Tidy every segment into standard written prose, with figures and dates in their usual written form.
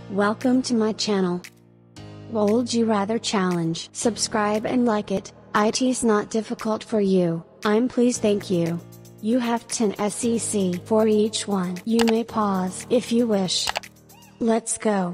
Welcome to my channel. What would you rather challenge? Subscribe and like it. It's not difficult for you, I'm pleased, thank you. You have 10 SEC for each one. You may pause if you wish. Let's go.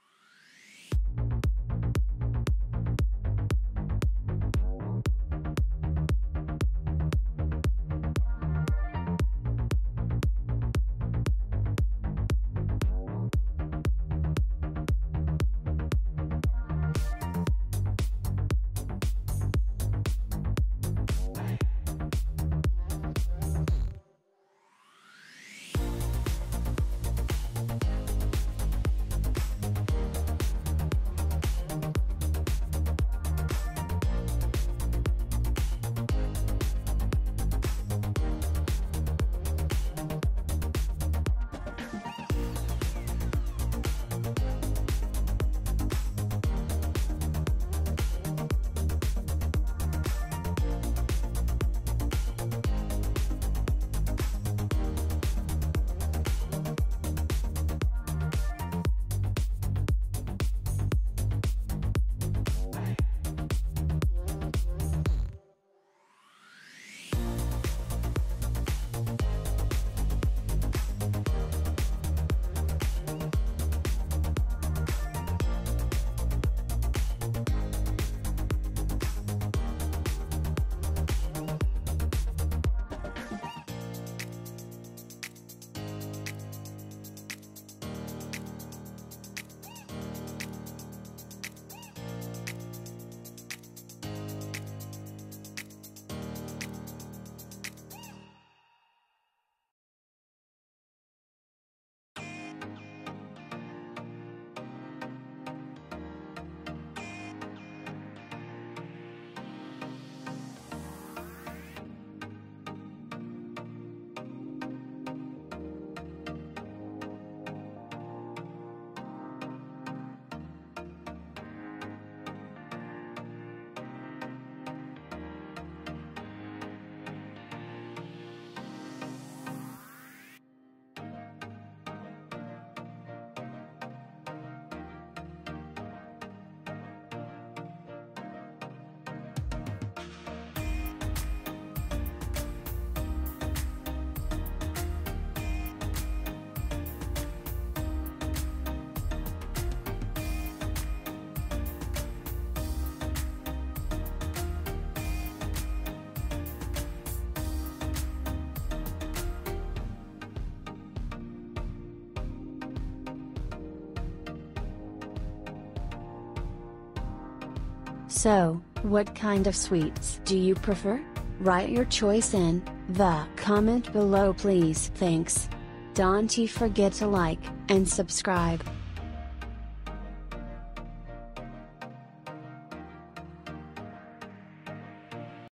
So, what kind of sweets do you prefer? Write your choice in the comment below please. Thanks. Don't forget to like and subscribe.